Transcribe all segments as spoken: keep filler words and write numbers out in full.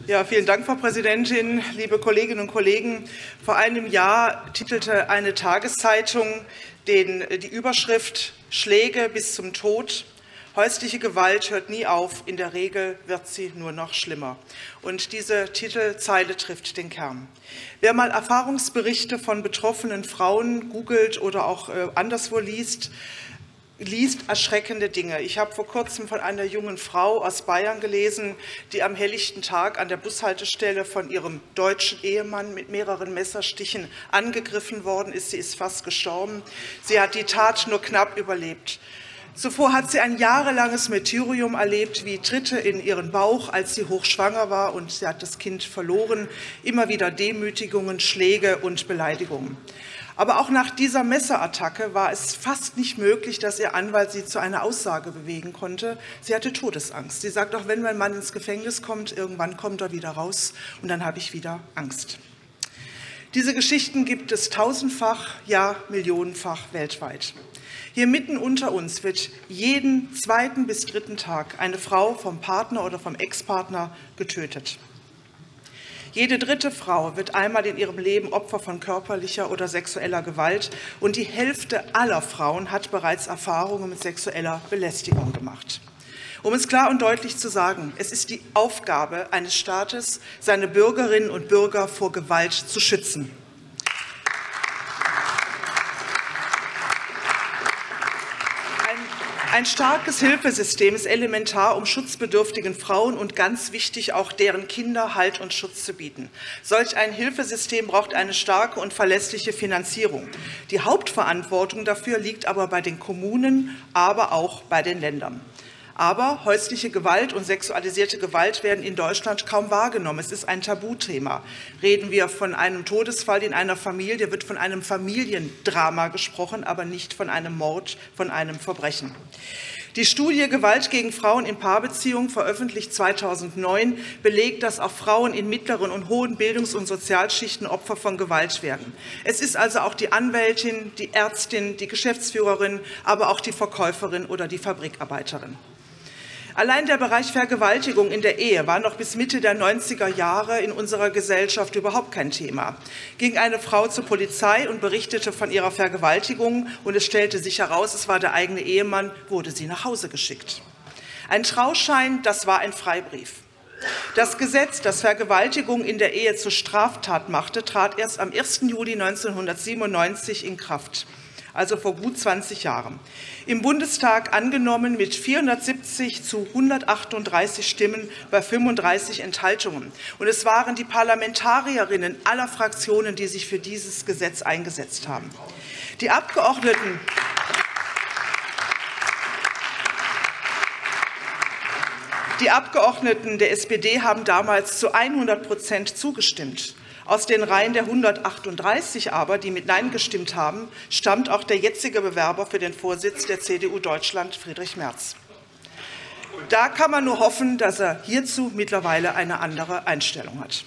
Ja, vielen Dank, Frau Präsidentin, liebe Kolleginnen und Kollegen. Vor einem Jahr titelte eine Tageszeitung den, die Überschrift „Schläge bis zum Tod. Häusliche Gewalt hört nie auf, in der Regel wird sie nur noch schlimmer." Und diese Titelzeile trifft den Kern. Wer mal Erfahrungsberichte von betroffenen Frauen googelt oder auch äh, anderswo liest, liest erschreckende Dinge. Ich habe vor kurzem von einer jungen Frau aus Bayern gelesen, die am helllichten Tag an der Bushaltestelle von ihrem deutschen Ehemann mit mehreren Messerstichen angegriffen worden ist. Sie ist fast gestorben. Sie hat die Tat nur knapp überlebt. Zuvor hat sie ein jahrelanges Martyrium erlebt, wie Tritte in ihren Bauch, als sie hochschwanger war, und sie hat das Kind verloren, immer wieder Demütigungen, Schläge und Beleidigungen. Aber auch nach dieser Messerattacke war es fast nicht möglich, dass ihr Anwalt sie zu einer Aussage bewegen konnte. Sie hatte Todesangst. Sie sagt, auch wenn mein Mann ins Gefängnis kommt, irgendwann kommt er wieder raus und dann habe ich wieder Angst. Diese Geschichten gibt es tausendfach, ja millionenfach weltweit. Hier mitten unter uns wird jeden zweiten bis dritten Tag eine Frau vom Partner oder vom Ex-Partner getötet. Jede dritte Frau wird einmal in ihrem Leben Opfer von körperlicher oder sexueller Gewalt, und die Hälfte aller Frauen hat bereits Erfahrungen mit sexueller Belästigung gemacht. Um es klar und deutlich zu sagen, es ist die Aufgabe eines Staates, seine Bürgerinnen und Bürger vor Gewalt zu schützen. Ein starkes Hilfesystem ist elementar, um schutzbedürftigen Frauen und ganz wichtig auch deren Kinder Halt und Schutz zu bieten. Solch ein Hilfesystem braucht eine starke und verlässliche Finanzierung. Die Hauptverantwortung dafür liegt aber bei den Kommunen, aber auch bei den Ländern. Aber häusliche Gewalt und sexualisierte Gewalt werden in Deutschland kaum wahrgenommen. Es ist ein Tabuthema. Reden wir von einem Todesfall in einer Familie, wird von einem Familiendrama gesprochen, aber nicht von einem Mord, von einem Verbrechen. Die Studie Gewalt gegen Frauen in Paarbeziehungen, veröffentlicht zweitausendneun, belegt, dass auch Frauen in mittleren und hohen Bildungs- und Sozialschichten Opfer von Gewalt werden. Es ist also auch die Anwältin, die Ärztin, die Geschäftsführerin, aber auch die Verkäuferin oder die Fabrikarbeiterin. Allein der Bereich Vergewaltigung in der Ehe war noch bis Mitte der neunziger Jahre in unserer Gesellschaft überhaupt kein Thema. Ging eine Frau zur Polizei und berichtete von ihrer Vergewaltigung und es stellte sich heraus, es war der eigene Ehemann, wurde sie nach Hause geschickt. Ein Trauschein, das war ein Freibrief. Das Gesetz, das Vergewaltigung in der Ehe zur Straftat machte, trat erst am ersten Juli neunzehnhundertsiebenundneunzig in Kraft. Also vor gut zwanzig Jahren. Im Bundestag angenommen mit vierhundertsiebzig zu hundertachtunddreißig Stimmen bei fünfunddreißig Enthaltungen. Und es waren die Parlamentarierinnen aller Fraktionen, die sich für dieses Gesetz eingesetzt haben. Die Abgeordneten Die Abgeordneten der S P D haben damals zu hundert Prozent zugestimmt. Aus den Reihen der hundertachtunddreißig aber, die mit Nein gestimmt haben, stammt auch der jetzige Bewerber für den Vorsitz der C D U Deutschland, Friedrich Merz. Da kann man nur hoffen, dass er hierzu mittlerweile eine andere Einstellung hat.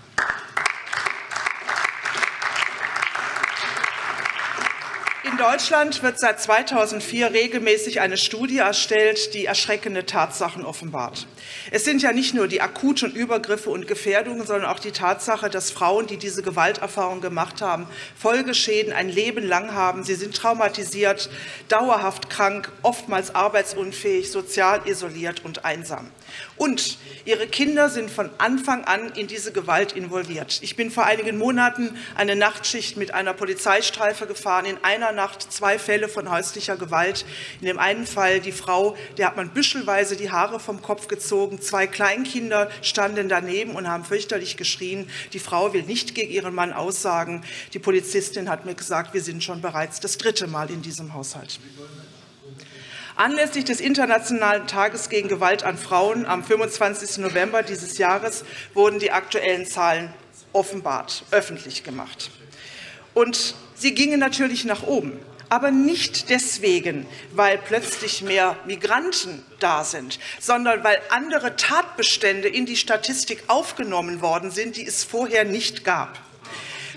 In Deutschland wird seit zweitausendvier regelmäßig eine Studie erstellt, die erschreckende Tatsachen offenbart. Es sind ja nicht nur die akuten Übergriffe und Gefährdungen, sondern auch die Tatsache, dass Frauen, die diese Gewalterfahrung gemacht haben, Folgeschäden ein Leben lang haben. Sie sind traumatisiert, dauerhaft krank, oftmals arbeitsunfähig, sozial isoliert und einsam. Und ihre Kinder sind von Anfang an in diese Gewalt involviert. Ich bin vor einigen Monaten eine Nachtschicht mit einer Polizeistreife gefahren. In einer Nacht zwei Fälle von häuslicher Gewalt. In dem einen Fall die Frau, der hat man büschelweise die Haare vom Kopf gezogen. Zwei Kleinkinder standen daneben und haben fürchterlich geschrien. Die Frau will nicht gegen ihren Mann aussagen. Die Polizistin hat mir gesagt, wir sind schon bereits das dritte Mal in diesem Haushalt. Anlässlich des Internationalen Tages gegen Gewalt an Frauen am fünfundzwanzigsten November dieses Jahres wurden die aktuellen Zahlen offenbart, öffentlich gemacht. Und sie gingen natürlich nach oben, aber nicht deswegen, weil plötzlich mehr Migranten da sind, sondern weil andere Tatbestände in die Statistik aufgenommen worden sind, die es vorher nicht gab.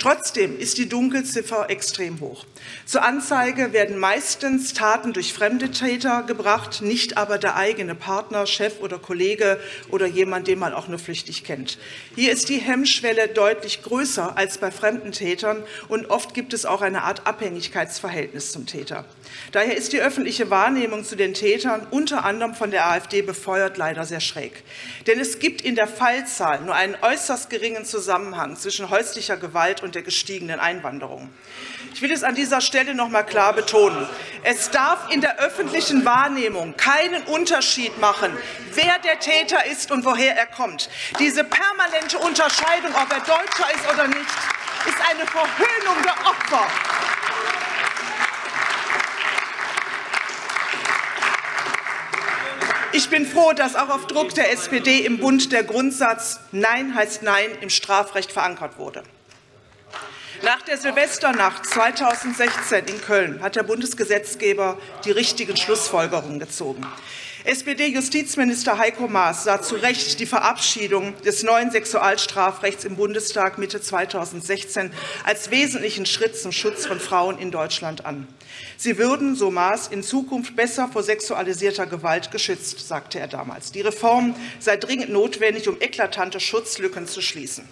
Trotzdem ist die Dunkelziffer extrem hoch. Zur Anzeige werden meistens Taten durch fremde Täter gebracht, nicht aber der eigene Partner, Chef oder Kollege oder jemand, den man auch nur flüchtig kennt. Hier ist die Hemmschwelle deutlich größer als bei fremden Tätern und oft gibt es auch eine Art Abhängigkeitsverhältnis zum Täter. Daher ist die öffentliche Wahrnehmung zu den Tätern unter anderem von der AfD befeuert leider sehr schräg. Denn es gibt in der Fallzahl nur einen äußerst geringen Zusammenhang zwischen häuslicher Gewalt und der gestiegenen Einwanderung. Ich will es an dieser Stelle noch mal klar betonen. Es darf in der öffentlichen Wahrnehmung keinen Unterschied machen, wer der Täter ist und woher er kommt. Diese permanente Unterscheidung, ob er Deutscher ist oder nicht, ist eine Verhöhnung der Opfer. Ich bin froh, dass auch auf Druck der S P D im Bund der Grundsatz Nein heißt Nein im Strafrecht verankert wurde. Nach der Silvesternacht zweitausendsechzehn in Köln hat der Bundesgesetzgeber die richtigen Schlussfolgerungen gezogen. S P D-Justizminister Heiko Maas sah zu Recht die Verabschiedung des neuen Sexualstrafrechts im Bundestag Mitte zweitausendsechzehn als wesentlichen Schritt zum Schutz von Frauen in Deutschland an. Sie würden, so Maas, in Zukunft besser vor sexualisierter Gewalt geschützt, sagte er damals. Die Reform sei dringend notwendig, um eklatante Schutzlücken zu schließen.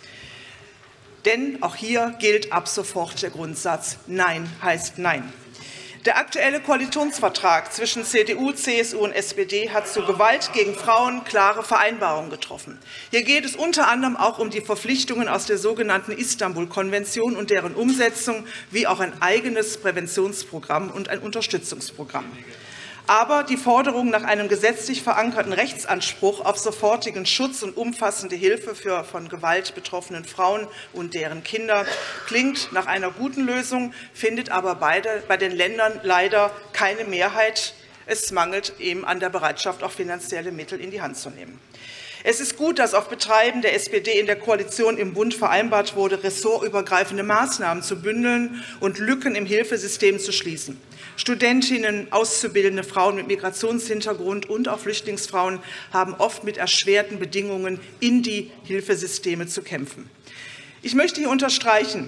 Denn auch hier gilt ab sofort der Grundsatz Nein heißt Nein. Der aktuelle Koalitionsvertrag zwischen C D U, C S U und S P D hat zu Gewalt gegen Frauen klare Vereinbarungen getroffen. Hier geht es unter anderem auch um die Verpflichtungen aus der sogenannten Istanbul-Konvention und deren Umsetzung, wie auch ein eigenes Präventionsprogramm und ein Unterstützungsprogramm. Aber die Forderung nach einem gesetzlich verankerten Rechtsanspruch auf sofortigen Schutz und umfassende Hilfe für von Gewalt betroffenen Frauen und deren Kinder klingt nach einer guten Lösung, findet aber beide, bei den Ländern leider keine Mehrheit. Es mangelt eben an der Bereitschaft, auch finanzielle Mittel in die Hand zu nehmen. Es ist gut, dass auf Betreiben der S P D in der Koalition im Bund vereinbart wurde, ressortübergreifende Maßnahmen zu bündeln und Lücken im Hilfesystem zu schließen. Studentinnen, auszubildende Frauen mit Migrationshintergrund und auch Flüchtlingsfrauen haben oft mit erschwerten Bedingungen in die Hilfesysteme zu kämpfen. Ich möchte hier unterstreichen,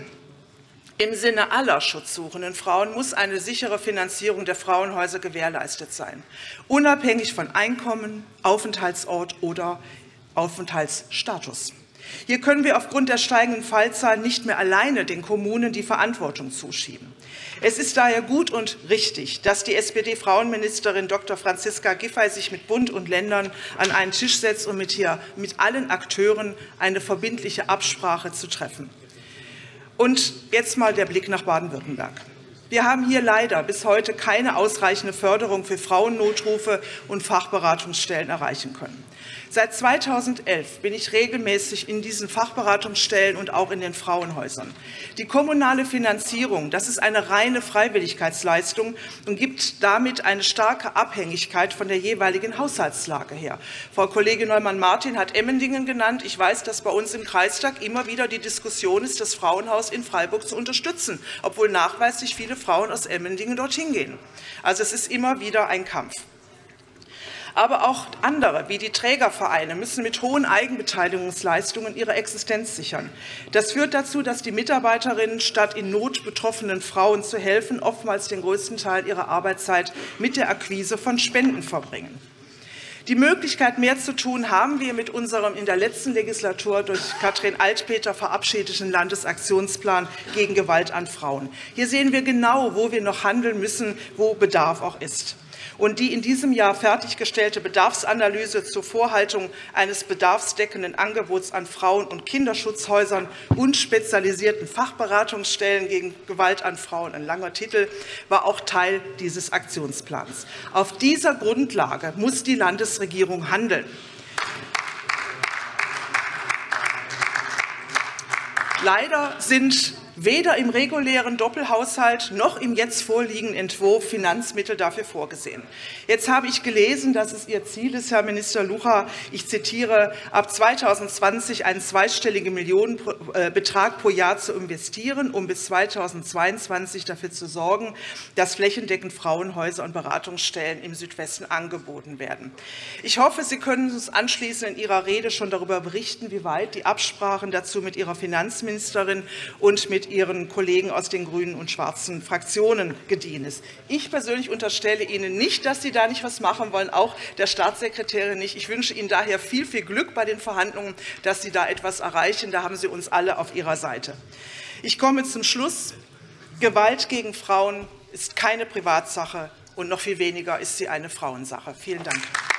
im Sinne aller schutzsuchenden Frauen muss eine sichere Finanzierung der Frauenhäuser gewährleistet sein, unabhängig von Einkommen, Aufenthaltsort oder Aufenthaltsstatus. Hier können wir aufgrund der steigenden Fallzahlen nicht mehr alleine den Kommunen die Verantwortung zuschieben. Es ist daher gut und richtig, dass die S P D-Frauenministerin Doktor Franziska Giffey sich mit Bund und Ländern an einen Tisch setzt, um mit, hier, mit allen Akteuren eine verbindliche Absprache zu treffen. Und jetzt mal der Blick nach Baden-Württemberg. Wir haben hier leider bis heute keine ausreichende Förderung für Frauennotrufe und Fachberatungsstellen erreichen können. Seit zweitausendelf bin ich regelmäßig in diesen Fachberatungsstellen und auch in den Frauenhäusern. Die kommunale Finanzierung, das ist eine reine Freiwilligkeitsleistung und gibt damit eine starke Abhängigkeit von der jeweiligen Haushaltslage her. Frau Kollegin Neumann-Martin hat Emmendingen genannt. Ich weiß, dass bei uns im Kreistag immer wieder die Diskussion ist, das Frauenhaus in Freiburg zu unterstützen, obwohl nachweislich viele Frauen aus Emmendingen dorthin gehen. Also es ist immer wieder ein Kampf. Aber auch andere, wie die Trägervereine, müssen mit hohen Eigenbeteiligungsleistungen ihre Existenz sichern. Das führt dazu, dass die Mitarbeiterinnen, statt in Not betroffenen Frauen zu helfen, oftmals den größten Teil ihrer Arbeitszeit mit der Akquise von Spenden verbringen. Die Möglichkeit, mehr zu tun, haben wir mit unserem in der letzten Legislatur durch Katrin Altpeter verabschiedeten Landesaktionsplan gegen Gewalt an Frauen. Hier sehen wir genau, wo wir noch handeln müssen, wo Bedarf auch ist. Und die in diesem Jahr fertiggestellte Bedarfsanalyse zur Vorhaltung eines bedarfsdeckenden Angebots an Frauen- und Kinderschutzhäusern und spezialisierten Fachberatungsstellen gegen Gewalt an Frauen, ein langer Titel, war auch Teil dieses Aktionsplans. Auf dieser Grundlage muss die Landesregierung handeln. Leider sind weder im regulären Doppelhaushalt noch im jetzt vorliegenden Entwurf Finanzmittel dafür vorgesehen. Jetzt habe ich gelesen, dass es Ihr Ziel ist, Herr Minister Lucha, ich zitiere, ab zweitausendzwanzig einen zweistelligen Millionenbetrag pro Jahr zu investieren, um bis zweitausendzweiundzwanzig dafür zu sorgen, dass flächendeckend Frauenhäuser und Beratungsstellen im Südwesten angeboten werden. Ich hoffe, Sie können uns anschließend in Ihrer Rede schon darüber berichten, wie weit die Absprachen dazu mit Ihrer Finanzministerin und mit Ihren Kollegen aus den grünen und schwarzen Fraktionen gediehen ist. Ich persönlich unterstelle Ihnen nicht, dass Sie da nicht was machen wollen, auch der Staatssekretärin nicht. Ich wünsche Ihnen daher viel, viel Glück bei den Verhandlungen, dass Sie da etwas erreichen. Da haben Sie uns alle auf Ihrer Seite. Ich komme zum Schluss. Gewalt gegen Frauen ist keine Privatsache und noch viel weniger ist sie eine Frauensache. Vielen Dank.